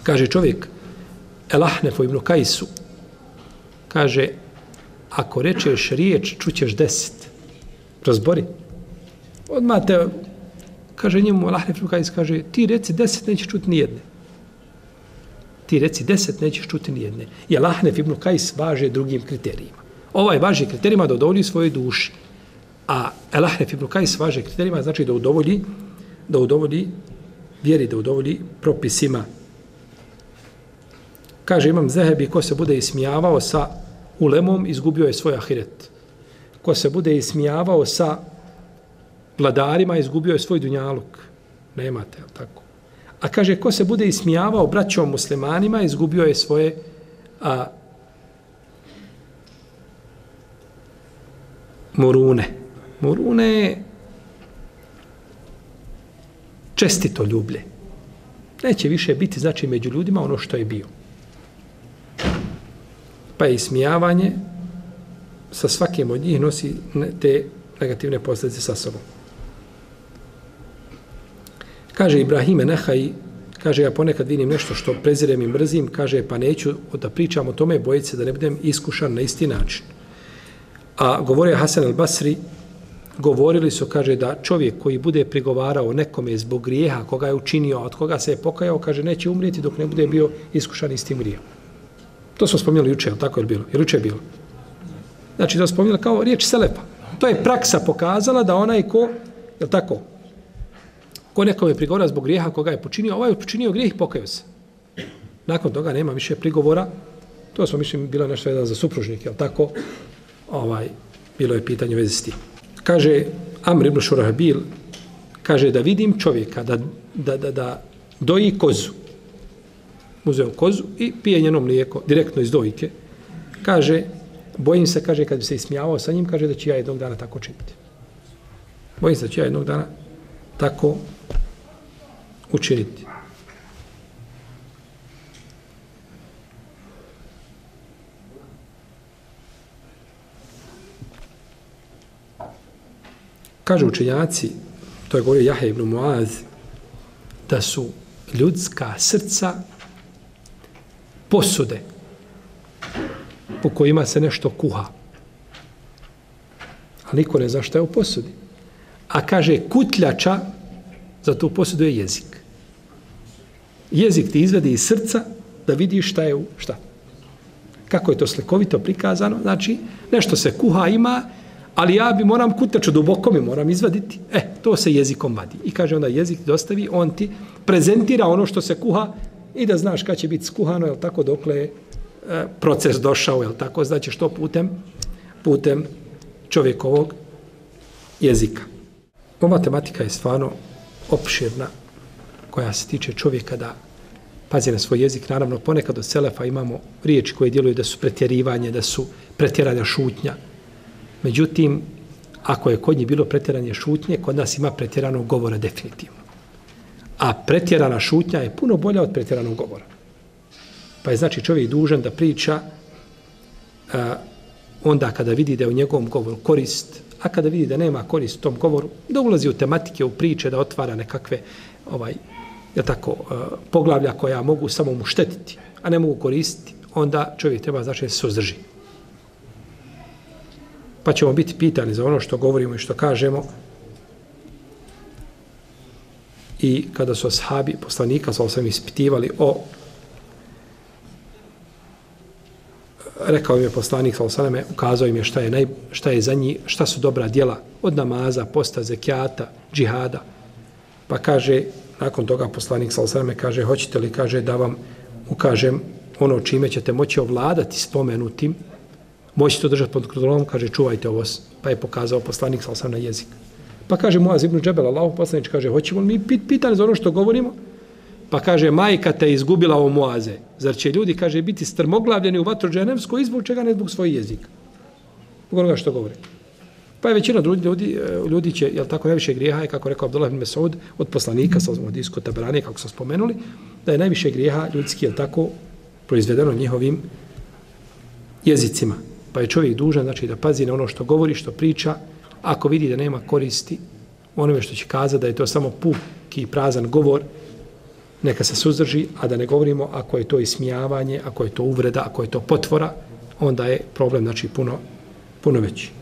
Kaže čovjek, El-Ahnefu ibn Kajsu, kaže, ako rečeš riječ, čućeš 10. Razbori. Odmah te, kaže njemu, El-Ahnef ibn Kajs, kaže, ti reci 10, nećeš čuti nijedne. Ti reci 10, nećeš čuti nijedne. I El-Ahnef ibn Kajs važe drugim kriterijima. Ovaj važi kriterijima da udovolji svojoj duši. A El-Ahnef ibn Kajs važe kriterijima, znači da udovolji vjeri, da udovolji propisima. Kaže Imam Zehebi, ko se bude ismijavao sa ulemom, izgubio je svoj ahiret. Ko se bude ismijavao sa vladarima, izgubio je svoj dunjaluk. Nemate, tako. A kaže, ko se bude ismijavao braćom muslimanima, izgubio je svoje morune. Morune je čestito ljublje. Neće više biti, znači, među ljudima ono što je bio. Pa je ismijavanje sa svakim od njih nosi te negativne posljedice sa sobom. Kaže Ibrahime Nehaj, kaže, ja ponekad vidim nešto što prezirem i mrzim, kaže, pa neću da pričam o tome, bojiti se da ne budem iskušan na isti način. A govorio Hasan al-Basri, govorili su, kaže, da čovjek koji bude prigovarao nekome zbog grijeha koga je učinio, od koga se je pokajao, kaže, neće umrijeti dok ne bude bio iskušan istim grijehom. To smo spominjali juče, ali tako je bilo? Jer juče je bilo. Znači, to smo spominjali kao riječ selefa. To je praksa pokazala da onaj ko, je tako, ko nekome prigovara zbog grijeha koga je počinio, ovaj je počinio grijeh i pokajao se. Nakon toga nema više prigovora. To smo, mislim, bilo nešto jedan za supružnike, je tako? Bilo je pitanje u vezi s tim. Kaže Amr ibn Šurahabil, kaže da vidim čovjeka da doji kozu. Uzeo kozu i pije njeno mlijeko direktno iz dojke. Kaže, bojim se, kaže, kad bi se ismijavao sa njim, kaže da će ja jednog dana tako činiti. Bojim se da će ja jednog dana tako učiniti. Kažu učenjaci, to je govorio Jahja ibn Muaz, da su ljudska srca posude u kojima se nešto kuha. A niko ne zna šta je u posudi. A kaže, kutljača za tu posudu je jezik. Jezik ti izvedi iz srca da vidiš šta je u šta. Kako je to slikovito prikazano? Znači, nešto se kuha ima, ali ja moram kutljaču duboko mi moram izvaditi. To se jezikom vadi. I kaže onda jezik dostavi, on ti prezentira ono što se kuha i da znaš kada će biti skuhano, jel tako, dokle je proces došao, jel tako, znači što putem čovjekovog jezika. Ova tematika je stvarno opširna koja se tiče čovjeka da pazi na svoj jezik. Naravno, ponekad od selefa imamo riječi koje djeluju da su pretjerivanje, da su pretjerana šutnja. Međutim, ako je kod njih bilo pretjeranje šutnje, kod nas ima pretjeranog govora definitivno. A pretjerana šutnja je puno bolja od pretjeranog govora. Pa je znači čovjek dužan da priča onda kada vidi da je u njegovom govoru korist, a kada vidi da nema korist u tom govoru, da ulazi u tematike, u priče, da otvara nekakve poglavlja koja mogu samo mu štetiti, a ne mogu koristiti, onda čovjek treba znači da se suzdrži. Pa ćemo biti pitani za ono što govorimo i što kažemo. I kada su ashabi poslanika sam ispitivali rekao im je poslanik sallallahu ukazao im je šta je za njih, šta su dobra djela od namaza, posta, zekijata, džihada. Pa kaže, nakon toga poslanik sallallahu kaže, hoćete li, kaže, da vam ukažem ono čime ćete moći ovladati spomenutim, moći to držati pod kontrolom, kaže, čuvajte ovo. Pa je pokazao poslanik sallallahu na jezik. Pa kaže Muaz ibn Džebel, Allahov poslanik, kaže, hoćemo li mi pitani za ono što govorimo? Pa kaže, majka te izgubila o Muaze. Zar će ljudi, kaže, biti strmoglavljeni u vatru džehennemsku i zbog čega ne zbog svojih jezika? Zbog onoga što govori. Pa je većina ljudi će, jel tako, najviše grijeha je, kako rekao Abdullah ibn Mesud, od poslanika, sa Hadisko Taberani, kako smo spomenuli, da je najviše grijeha ljudski, jel tako, proizvedeno njihovim jezicima. Pa je čovjek dužan, znači, da pazi na ono što govori, što priča, ako vidi da nema koristi onome što će kazati, da je to samo puki i prazan govor, neka se suzdrži, a da ne govorimo ako je to ismijavanje, ako je to uvreda, ako je to potvora, onda je problem, znači, puno veći.